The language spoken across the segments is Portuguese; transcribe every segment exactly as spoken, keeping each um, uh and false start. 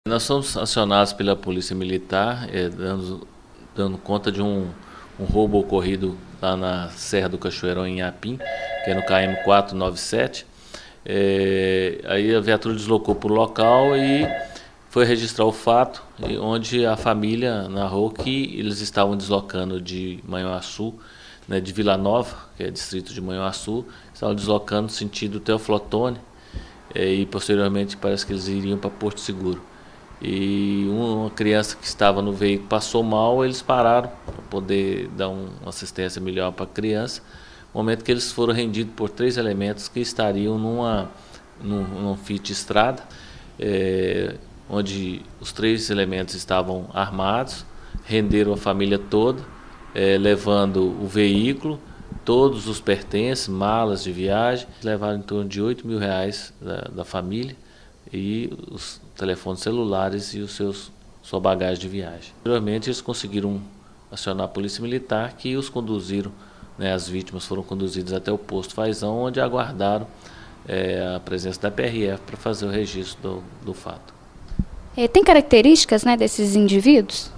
Nós somos acionados pela Polícia Militar, é, dando, dando conta de um, um roubo ocorrido lá na Serra do Cachoeirão, em Inhapim, que é no K M quatrocentos e noventa e sete. É, aí a viatura deslocou para o local e foi registrar o fato, onde a família narrou que eles estavam deslocando de Manhuaçu, né, de Vila Nova, que é distrito de Manhuaçu, estavam deslocando sentido Teoflotone, é, e posteriormente parece que eles iriam para Porto Seguro. E uma criança que estava no veículo passou mal, eles pararam para poder dar uma assistência melhor para a criança. No momento que eles foram rendidos por três elementos que estariam numa, num, num fit estrada, é, onde os três elementos estavam armados, renderam a família toda, é, levando o veículo, todos os pertences, malas de viagem, levaram em torno de oito mil reais da, da família, e os telefones celulares e os seus sua bagagem de viagem. Posteriormente eles conseguiram acionar a Polícia Militar, que os conduziram, né, as vítimas foram conduzidas até o posto Fazão, onde aguardaram é, a presença da P R F para fazer o registro do, do fato. É, tem características, né, desses indivíduos?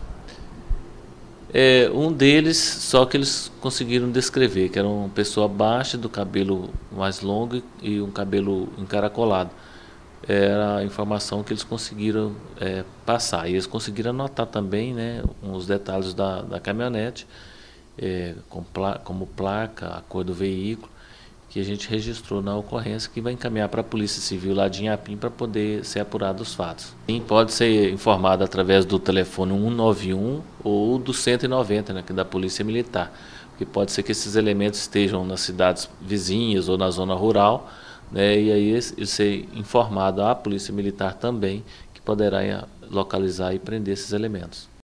É, um deles, só que eles conseguiram descrever, que era uma pessoa baixa, do cabelo mais longo e um cabelo encaracolado. Era a informação que eles conseguiram é, passar. E eles conseguiram anotar também, né, os detalhes da, da caminhonete, é, com pla como placa, a cor do veículo, que a gente registrou na ocorrência, que vai encaminhar para a Polícia Civil lá de Inhapim para poder ser apurado os fatos. Sim, pode ser informado através do telefone cento e noventa e um ou do cento e noventa, né, que é da Polícia Militar. Porque pode ser que esses elementos estejam nas cidades vizinhas ou na zona rural, né, e aí ele ser informado à Polícia Militar também, que poderá localizar e prender esses elementos.